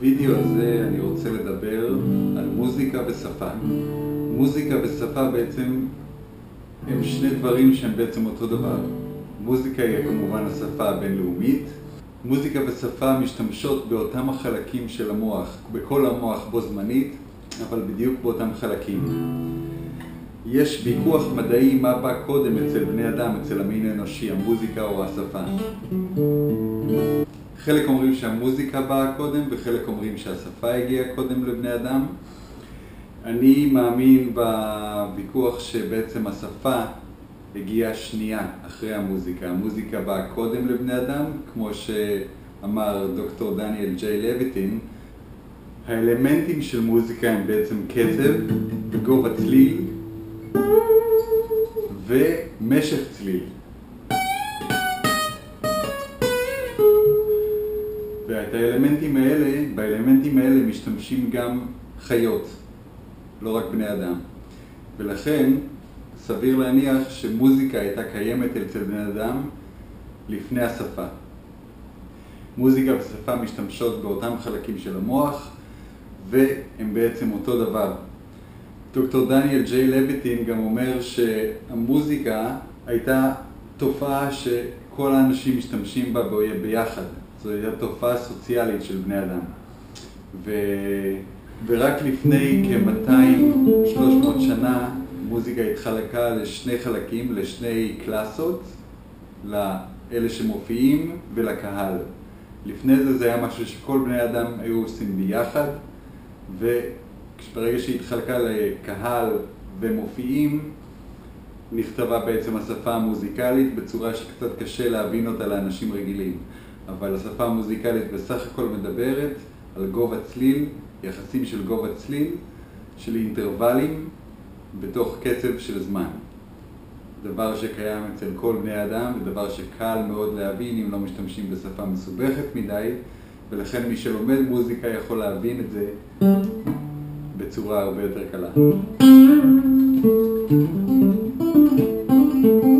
בווידאו הזה אני רוצה לדבר על מוזיקה ושפה. מוזיקה ושפה בעצם הם שני דברים שהם בעצם אותו דבר. מוזיקה היא כמובן השפה הבינלאומית. מוזיקה ושפה משתמשות באותם החלקים של המוח, בכל המוח בו זמנית, אבל בדיוק באותם חלקים. יש ויכוח מדעי מה בא קודם אצל בני אדם, אצל המין האנושי, המוזיקה או השפה. חלק אומרים שהמוזיקה באה קודם וחלק אומרים שהשפה הגיעה קודם לבני אדם. אני מאמין בוויכוח שבעצם השפה הגיעה שנייה אחרי המוזיקה. המוזיקה באה קודם לבני אדם, כמו שאמר דוקטור דניאל ג'יי לויטין. האלמנטים של מוזיקה הם בעצם קצב, גובה צליל ומשך צליל. באלמנטים האלה משתמשים גם חיות, לא רק בני אדם. ולכן סביר להניח שמוזיקה הייתה קיימת אצל בני אדם לפני השפה. מוזיקה ושפה משתמשות באותם חלקים של המוח, והם בעצם אותו דבר. דוקטור דניאל ג'יי לויטין גם אומר שהמוזיקה הייתה תופעה שכל האנשים משתמשים בה ביחד. זו הייתה תופעה סוציאלית של בני אדם. ורק לפני כ-200-300 שנה מוזיקה התחלקה לשני חלקים, לשני קלאסות, לאלה שמופיעים ולקהל. לפני זה היה משהו שכל בני אדם היו עושים ביחד, וברגע שהתחלקה לקהל ומופיעים, נכתבה בעצם השפה המוזיקלית בצורה שקצת קשה להבין אותה לאנשים רגילים. אבל השפה המוזיקלית בסך הכל מדברת על גובה צליל, יחסים של גובה צליל, של אינטרוולים בתוך קצב של זמן. דבר שקיים אצל כל בני אדם, ודבר שקל מאוד להבין אם לא משתמשים בשפה מסובכת מדי, ולכן מי שלומד מוזיקה יכול להבין את זה בצורה הרבה יותר קלה.